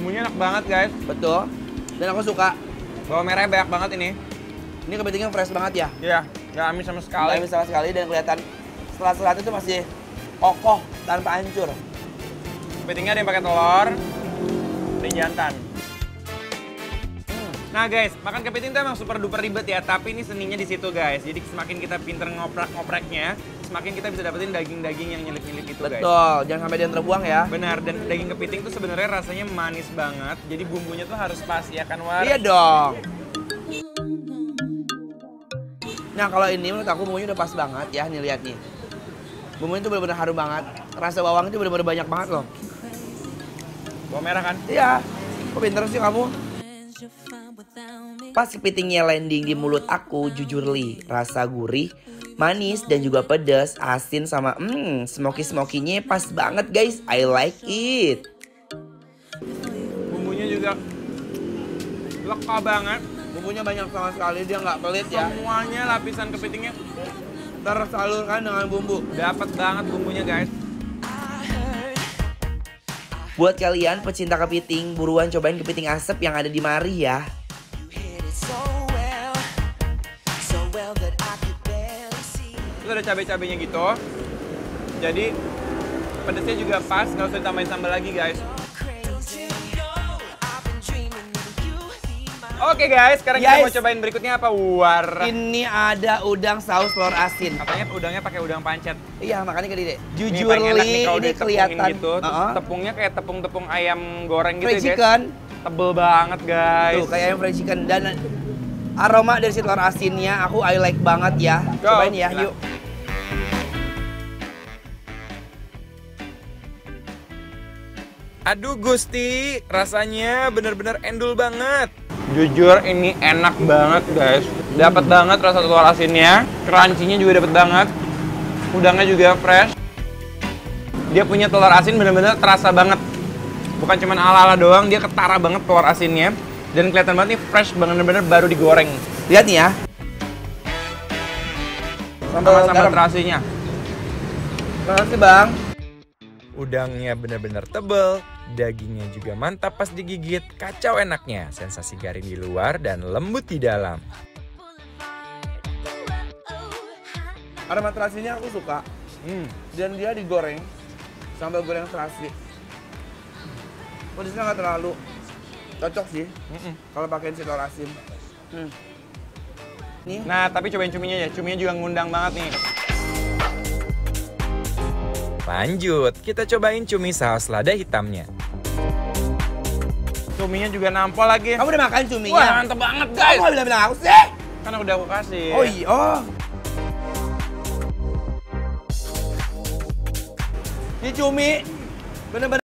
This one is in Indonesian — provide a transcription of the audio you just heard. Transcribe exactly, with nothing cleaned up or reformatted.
Bumbunya enak banget guys. Betul. Dan aku suka bawang merahnya banyak banget ini. Ini kepitingnya fresh banget ya. Iya, nggak amis sama sekali. Nggak amis sama sekali dan kelihatan selat-selatnya itu masih kokoh tanpa hancur. Kepitingnya ada yang pakai telur, ada yang jantan. Nah guys, makan kepiting itu emang super duper ribet ya, tapi ini seninya di situ guys. Jadi semakin kita pinter ngoprak-ngopreknya, semakin kita bisa dapetin daging-daging yang nyelip-nyelip itu guys. Betul, jangan sampai dia terbuang ya. Benar, dan daging kepiting tuh sebenarnya rasanya manis banget. Jadi bumbunya tuh harus pas ya kan, War? Iya dong. Nah kalau ini menurut aku bumbunya udah pas banget ya, nih lihat nih. Bumbunya tuh benar-benar harum banget. Rasa bawang itu benar-benar banyak banget loh. Bawang merah kan? Iya. Kok pinter sih kamu? Pas kepitingnya landing di mulut aku, jujur li, rasa gurih, manis dan juga pedas, asin sama hmm, smoky-smokinya pas banget guys. I like it. Bumbunya juga leka banget. Bumbunya banyak sama sekali, dia nggak pelit ya. Semuanya lapisan kepitingnya Tersalurkan dengan bumbu. dapat banget bumbunya guys. Buat kalian pecinta kepiting, buruan cobain kepiting asap yang ada di mari ya. Itu ada cabai-cabainya gitu. Jadi pedasnya juga pas, nggak usah ditambahin sambal lagi guys. Oke guys, sekarang kita Yes. mau cobain berikutnya apa, War? Ini ada udang saus telur asin. Katanya udangnya pakai udang pancet. Iya, makanya ke Dede. Ini Jujur paling enak nih li, kalau ini ditepungin kelihatan. gitu. Terus Uh-uh. tepungnya kayak tepung-tepung ayam goreng gitu Fried ya guys. chicken. Tebel banget guys. Tuh, kayak ayam fried chicken. Dan aroma dari si telur asinnya aku I like banget ya. Go. Cobain ya, Nah. yuk. Aduh Gusti, rasanya bener-bener endul banget. Jujur ini enak banget guys. Dapat banget rasa telur asinnya, crunchy-nya juga dapat banget. Udangnya juga fresh. Dia punya telur asin bener-bener terasa banget. Bukan cuma ala-ala doang, dia ketara banget telur asinnya. Dan kelihatan banget nih fresh, bener-bener baru digoreng. Lihat nih ya. Sama-sama terasinya. Terima kasih bang. Udangnya benar-benar tebel, dagingnya juga mantap pas digigit, kacau enaknya, sensasi garing di luar dan lembut di dalam. Aroma terasinya aku suka. Hmm. Dan dia digoreng. Sambal goreng terasi. Pedasnya nggak terlalu. Cocok sih. Mm-mm. Kalau pakai si telur asin. Hmm. Nih. Nah, tapi cobain cuminya ya. Cuminya juga ngundang banget nih. Lanjut, kita cobain cumi saus lada hitamnya. Cuminya juga nampol lagi. Kamu udah makan cuminya? Wah, mantep banget guys. Kamu bilang-bilang aku sih? Karena udah aku kasih. Oh iya. Oh. Ini cumi. Bener-bener.